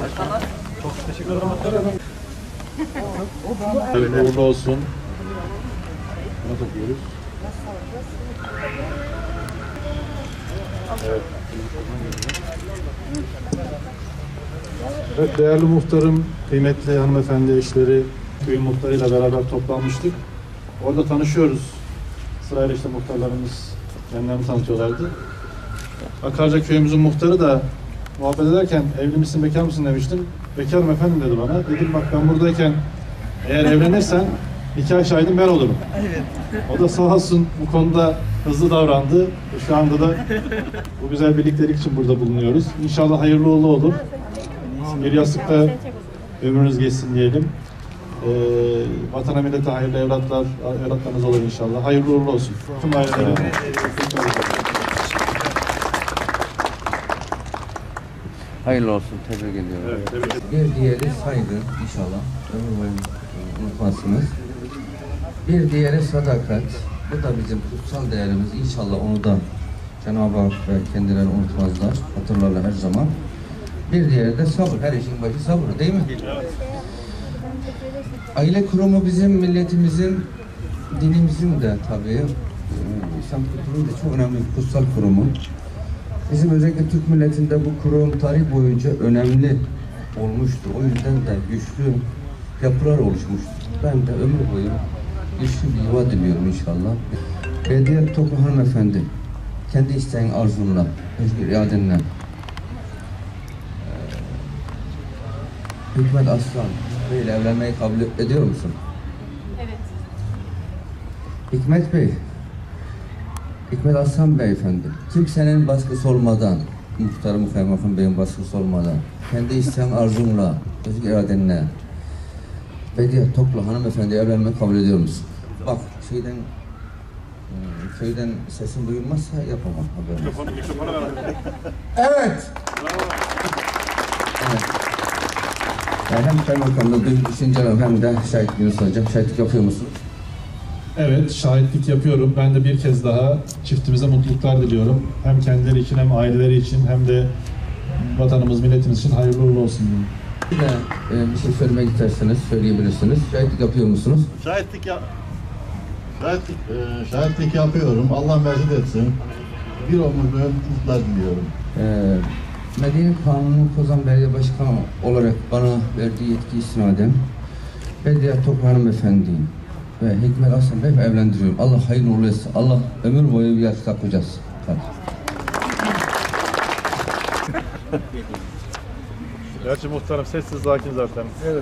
Çok teşekkür ederim. Evet, uğurlu olsun. Buna takıyoruz. Evet. Evet, değerli muhtarım, kıymetli hanımefendi eşleri, köyün muhtarıyla beraber toplanmıştık. Orada tanışıyoruz. Sırayla işte muhtarlarımız kendilerini tanıtıyorlardı. Akarca köyümüzün muhtarı da muhabbet ederken evli misin, bekar mısın demiştim. Bekarım efendim dedi bana. Dedim bak ben buradayken eğer evlenirsen nikah şahidim ben olurum. Evet. O da sağ olsun bu konuda hızlı davrandı. Şu anda da bu güzel birliktelik için burada bulunuyoruz. İnşallah hayırlı uğurlu olur. Bir yastıkta ömrünüz geçsin diyelim. Vatana millete hayırlı evlatlarınız olur inşallah. Hayırlı uğurlu olsun. Tüm ailelere. Hayırlı olsun. Tebrik ediyorum. Evet, tebrik ederim. Bir diğeri saygı inşallah. Ömür boyu unutmazsınız. Bir diğeri sadakat. Bu da bizim kutsal değerimiz. İnşallah onu da Cenab-ı Hak ve kendileri unutmazlar. Hatırlarlar her zaman. Bir diğeri de sabır. Her işin başı sabır değil mi? Evet. Aile kurumu bizim milletimizin, dinimizin de tabii İslam kültürünün de çok önemli bir kutsal kurumu. Bizim özellikle Türk milletinde bu kurum tarih boyunca önemli olmuştur. O yüzden de güçlü yapılar oluşmuştur. Ben de ömür boyu güçlü bir yuva diliyorum inşallah. Bediye Toplu hanımefendi, kendi isteğin arzunla, özgür iradenle, Hikmet Aslan Bey'le evlenmeyi kabul ediyor musun? Evet. Hikmet Bey, Hikmet Aslan Beyefendi, kimsenin baskısı olmadan, muhtarım Kaymakam Bey'in baskısı olmadan, kendi isteğin arzunla, özgür iradenle, Bediye Toplu hanımefendi evlenmeyi kabul ediyor musun? Bak, köyden sesin duyulmazsa yapamam haberini. Evet! Evet. Yani hem kaymakamda düşünceler hem de şahitliğini soracağım. Şahitlik yapıyor musun? Evet, şahitlik yapıyorum. Ben de bir kez daha çiftimize mutluluklar diliyorum. Hem kendileri için hem aileleri için hem de vatanımız, milletimiz için hayırlı uğurlu olsun diyorum. Bir de bir şey söylemek isterseniz söyleyebilirsiniz. Şahitlik yapıyor musunuz? Şahitlik yapıyorum. Allah mesut etsin. Bir ömür boyu mutluluklar diliyorum. Medine Kanunu Kozan Belediye Başkanı olarak bana verdiği yetki istinaden Bediye Toplu hanımefendi ve Hikmet Aslan Bey evlendiriyorum. Allah hayırlı uğurlu etsin. Allah ömür boyu bir yastık kocasın. Gerçi muhtarım sessiz sakin zaten. Evet.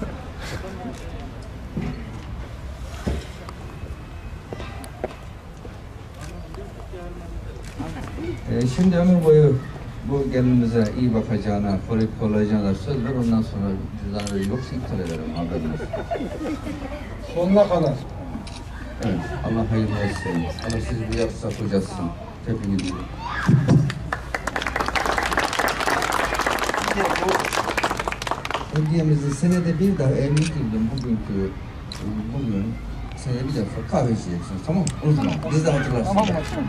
Şimdi ömür boyu bu gelinimize iyi bakacağına, koruyup kollayacağına da söz ver. Ondan sonra cüzdanı yoksa iptal ederim haberiniz. Sonuna kadar. Evet. Allah hayırlı olsun. Allah sizi bir yastık kocasın. Tebrik ediyorum. Hediyemizde senede bir daha evlilik yıldım bugün senede bir defa kahve içeceksiniz, tamam mı? Unutma, biz de hatırlarsınız. Tamam.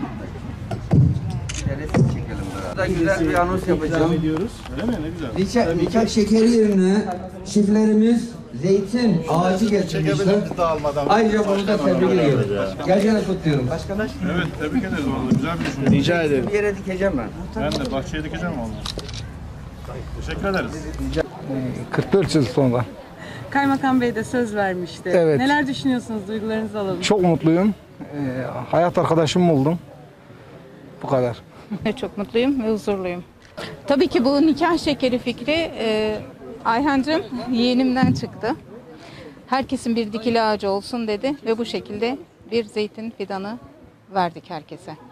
Resim çekelim beraber. Burada güzel bir anons yapacağım. Ediyoruz. Öyle mi? Ne güzel. Nikah şekeri yerine çiftlerimiz zeytin ağacı getirmişler. Ayrıca bunu da tebrik ediyorum. Gerçekten kutluyorum. Başkanlar. Evet, tebrik ederiz vallahi. Güzel bir düşünce. Rica ederim. Bir yere dikeceğim ben. Ben de bahçeye dikeceğim vallahi. Teşekkür ederiz. 44 yıl sonra. Kaymakam Bey de söz vermişti. Evet. Neler düşünüyorsunuz? Duygularınızı alalım. Çok mutluyum. Hayat arkadaşımı buldum. Bu kadar. Çok mutluyum ve huzurluyum. Tabii ki bu nikah şekeri fikri Ayhancığım yeğenimden çıktı. Herkesin bir dikili ağacı olsun dedi ve bu şekilde bir zeytin fidanı verdik herkese.